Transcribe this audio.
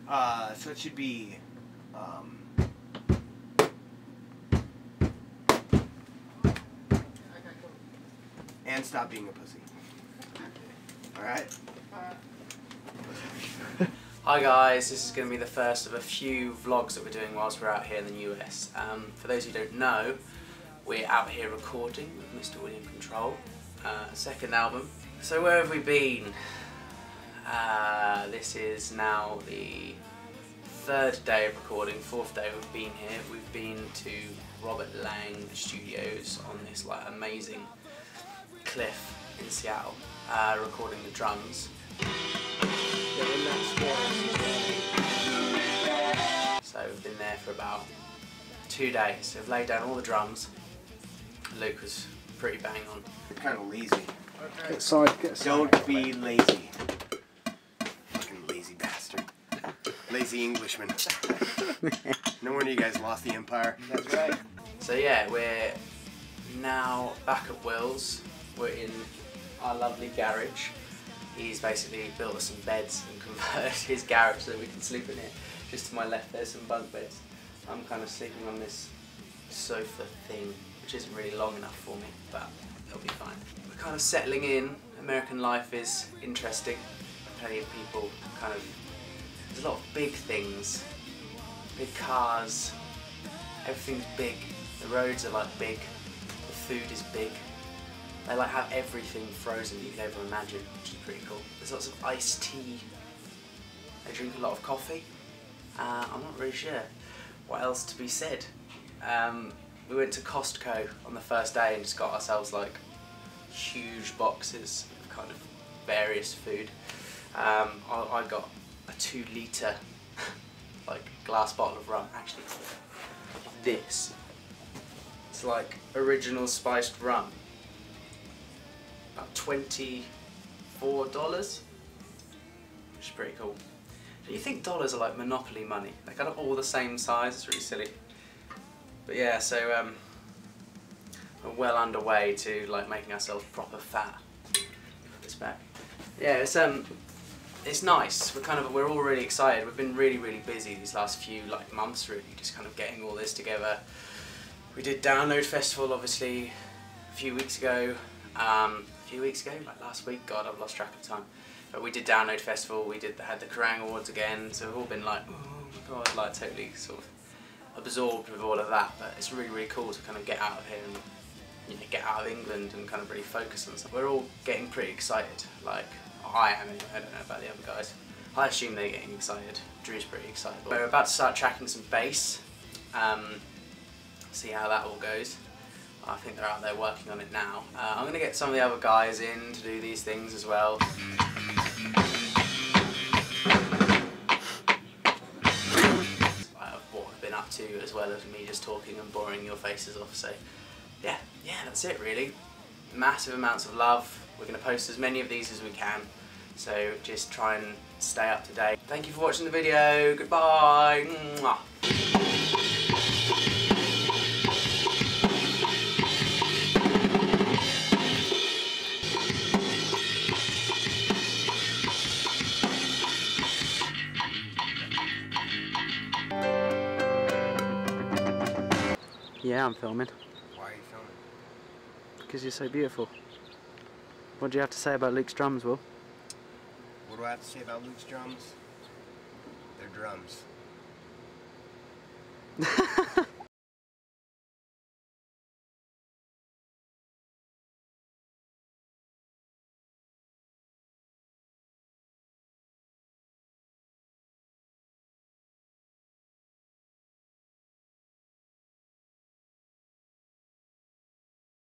So it should be, and stop being a pussy. Alright? Hi guys, this is going to be the first of a few vlogs that we're doing whilst we're out here in the US. For those who don't know, we're out here recording with Mr. William Control, second album. So where have we been? This is now the third day of recording, fourth day we've been here. We've been to Robert Lang Studios on this like amazing cliff in Seattle, recording the drums. So we've been there for about 2 days. So we've laid down all the drums. Luke was pretty bang on. You're kind of lazy. Get aside, get aside. Don't be lazy. Fucking lazy bastard. Lazy Englishman. No wonder you guys lost the empire. That's right. So yeah, we're now back at Will's. We're in our lovely garage. He's basically built us some beds and converted his garage so that we can sleep in it. Just to my left there's some bunk beds. I'm kind of sleeping on this sofa thing, which isn't really long enough for me, but it'll be fine. We're kind of settling in. American life is interesting. Plenty of people kind of, there's a lot of big things. Big cars, everything's big. The roads are like big, the food is big. They like have everything frozen you could ever imagine, which is pretty cool. There's lots of iced tea. They drink a lot of coffee. I'm not really sure what else to be said. We went to Costco on the first day and just got ourselves like huge boxes of kind of various food. I got a 2 litre like glass bottle of rum. Actually, this. It's like original spiced rum. About $24, which is pretty cool. Do you think dollars are like Monopoly money? They're kind of all the same size, it's really silly. But yeah, so we're well underway to like making ourselves proper fat. Put this back. Yeah, it's nice. We're all really excited. We've been really busy these last few like months, really, just kind of getting all this together. We did Download Festival obviously a few weeks ago. Like last week, God, I've lost track of time. But we did Download Festival, we had the Kerrang Awards again, so we've all been like, oh my God, like totally sort of absorbed with all of that. But it's really cool to kind of get out of here and, you know, get out of England and kind of really focus on something. We're all getting pretty excited. Like I am anyway. I don't know about the other guys. I assume they're getting excited. Drew's pretty excited. We're about to start tracking some bass. See how that all goes. I think they're out there working on it now. I'm going to get some of the other guys in to do these things as well. What I've been up to, as well as me just talking and boring your faces off. So yeah, that's it really. Massive amounts of love. We're going to post as many of these as we can. So just try and stay up to date. Thank you for watching the video. Goodbye. Mwah. Yeah, I'm filming. Why are you filming? Because you're so beautiful. What do you have to say about Luke's drums, Will? What do I have to say about Luke's drums? They're drums.